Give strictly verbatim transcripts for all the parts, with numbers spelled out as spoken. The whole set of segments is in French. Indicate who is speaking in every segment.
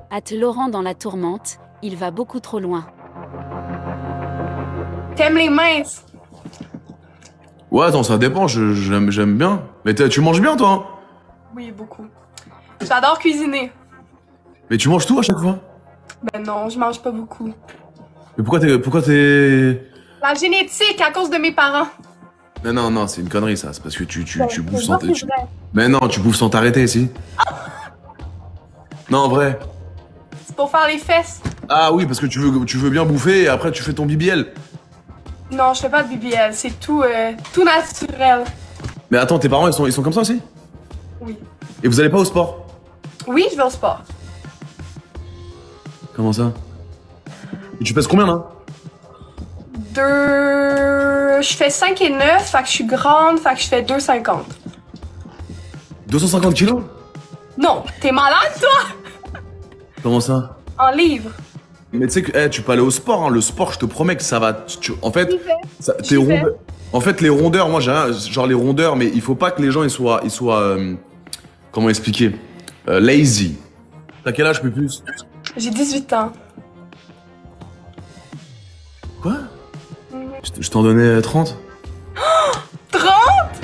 Speaker 1: Hâte Laurent dans la tourmente, il va beaucoup trop loin.
Speaker 2: T'aimes les minces?
Speaker 3: Ouais, attends, ça dépend, je- j'aime j'aime bien. Mais t'as- tu manges bien, toi, hein?
Speaker 2: Oui, beaucoup. J'adore cuisiner.
Speaker 3: Mais tu manges tout à chaque fois?
Speaker 2: Ben non, je mange pas beaucoup.
Speaker 3: Mais pourquoi t'es... Pourquoi t'es...
Speaker 2: La génétique, à cause de mes parents.
Speaker 3: Non, non, non, c'est une connerie, ça. C'est parce que tu, tu,
Speaker 2: Ben,
Speaker 3: tu
Speaker 2: c'est
Speaker 3: bouffes sans...
Speaker 2: pas
Speaker 3: tu-
Speaker 2: vrai.
Speaker 3: Mais non, tu bouffes sans t'arrêter, si. Non, en vrai.
Speaker 2: C'est pour faire les fesses.
Speaker 3: Ah oui, parce que tu veux, tu veux bien bouffer et après tu fais ton B B L.
Speaker 2: Non, je fais pas de B B L, c'est tout, euh, tout naturel.
Speaker 3: Mais attends, tes parents, ils sont, ils sont comme ça aussi?
Speaker 2: Oui.
Speaker 3: Et vous allez pas au sport?
Speaker 2: Oui, je vais au sport.
Speaker 3: Comment ça? Et tu pèses combien, là?
Speaker 2: Deux... Je fais cinq et neuf, fait que je suis grande, fait que je fais deux cinquante.
Speaker 3: deux cent cinquante kilos?
Speaker 2: Non, t'es malade, toi?
Speaker 3: Comment ça?
Speaker 2: En livres.
Speaker 3: Mais tu sais que eh, tu peux aller au sport, hein. Le sport, je te promets que ça va. tu- tu- en fait,
Speaker 2: J'y vais.
Speaker 3: ça- tes
Speaker 2: J'y vais.
Speaker 3: rondeurs- en fait, les rondeurs, moi j'ai rien, genre les rondeurs, mais il faut pas que les gens ils soient, ils soient, euh, comment expliquer, Euh, lazy. T'as quel âge, plus plus?
Speaker 2: J'ai dix-huit ans.
Speaker 3: Quoi? Je t- je t'en donnais trente?
Speaker 2: trente?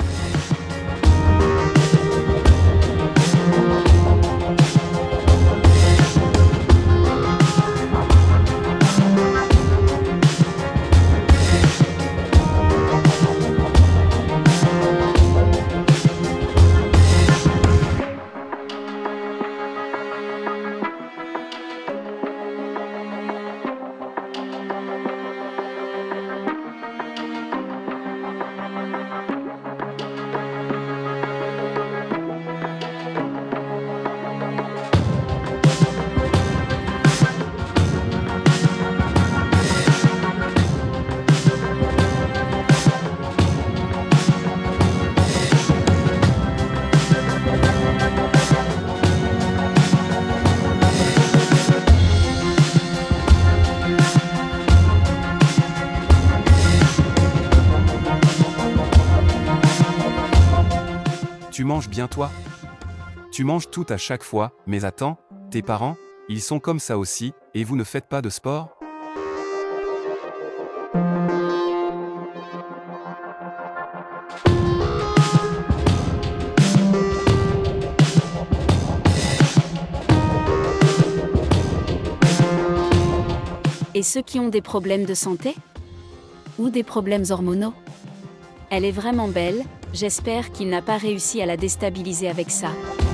Speaker 4: Tu manges bien toi? Tu manges tout à chaque fois, mais attends, tes parents, ils sont comme ça aussi, et vous ne faites pas de sport?
Speaker 1: Et ceux qui ont des problèmes de santé? Ou des problèmes hormonaux? Elle est vraiment belle, j'espère qu'il n'a pas réussi à la déstabiliser avec ça.